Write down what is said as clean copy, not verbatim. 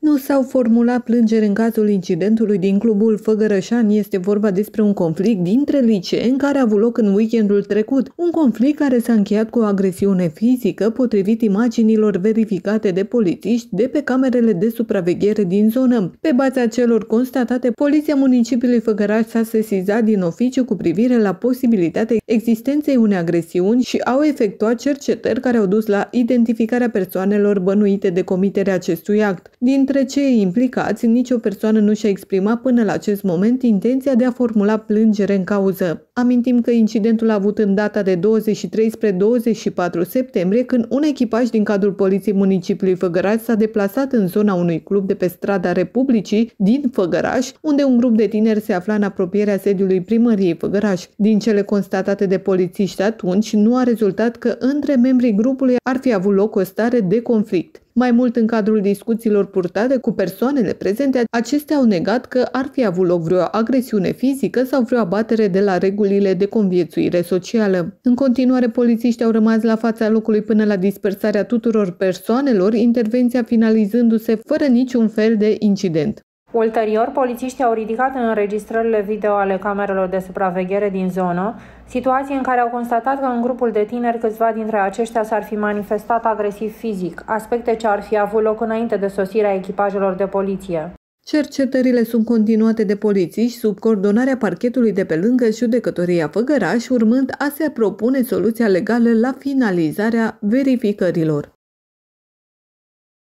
Nu s-au formulat plângeri în cazul incidentului din clubul Făgărășani. Este vorba despre un conflict dintre liceeni care a avut loc în weekendul trecut. Un conflict care s-a încheiat cu o agresiune fizică, potrivit imaginilor verificate de polițiști de pe camerele de supraveghere din zonă. Pe baza celor constatate, Poliția Municipiului Făgăraș s-a sesizat din oficiu cu privire la posibilitatea existenței unei agresiuni și au efectuat cercetări care au dus la identificarea persoanelor bănuite de comiterea acestui act. Dintre cei implicați, nicio persoană nu și-a exprimat până la acest moment intenția de a formula plângere în cauză. Amintim că incidentul a avut în data de 23 spre 24 septembrie, când un echipaj din cadrul Poliției Municipiului Făgăraș s-a deplasat în zona unui club de pe strada Republicii din Făgăraș, unde un grup de tineri se afla în apropierea sediului primăriei Făgăraș. Din cele constatate de polițiști atunci, nu a rezultat că între membrii grupului ar fi avut loc o stare de conflict. Mai mult, în cadrul discuțiilor purtate cu persoanele prezente, acestea au negat că ar fi avut loc vreo agresiune fizică sau vreo abatere de la regulile de conviețuire socială. În continuare, polițiștii au rămas la fața locului până la dispersarea tuturor persoanelor, intervenția finalizându-se fără niciun fel de incident. Ulterior, polițiștii au ridicat în înregistrările video ale camerelor de supraveghere din zonă situații în care au constatat că în grupul de tineri câțiva dintre aceștia s-ar fi manifestat agresiv fizic, aspecte ce ar fi avut loc înainte de sosirea echipajelor de poliție. Cercetările sunt continuate de polițiști sub coordonarea parchetului de pe lângă Judecătoria Făgăraș, urmând a se propune soluția legală la finalizarea verificărilor.